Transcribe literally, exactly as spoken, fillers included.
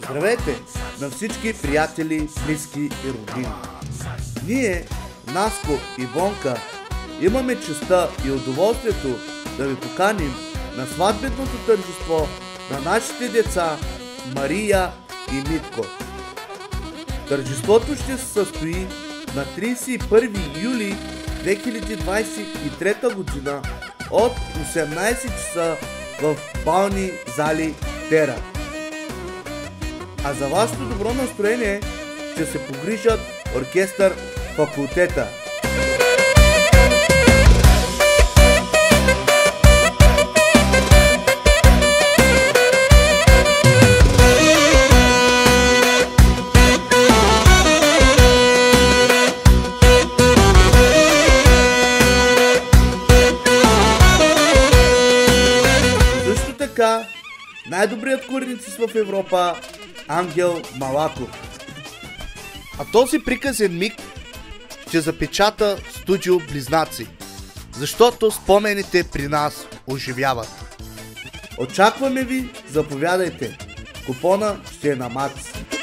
Здравейте на всички приятели, близки и роднини! Ние, Наско и Бонка, имаме честта и удоволствието да ви поканим на сватбеното тържество на нашите деца Мария и Митко. Тържеството ще се състои на тридесет и първи юли две хиляди двадесет и трета година от осемнадесет часа в бални зали Тера. А за вашето добро настроение ще се погрижат оркестър Факултета. Също така, най-добрият коренец в Европа Ангел Малаков. А този приказен миг ще запечата студио Близнаци, защото спомените при нас оживяват. Очакваме ви, заповядайте. Купона ще е на Мац.